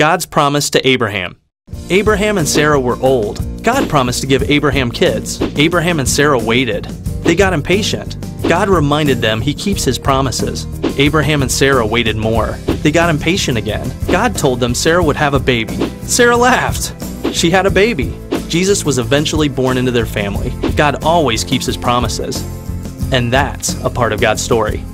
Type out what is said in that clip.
God's promise to Abraham. Abraham and Sarah were old. God promised to give Abraham kids. Abraham and Sarah waited. They got impatient. God reminded them He keeps His promises. Abraham and Sarah waited more. They got impatient again. God told them Sarah would have a baby. Sarah laughed. She had a baby. Jesus was eventually born into their family. God always keeps His promises. And that's a part of God's story.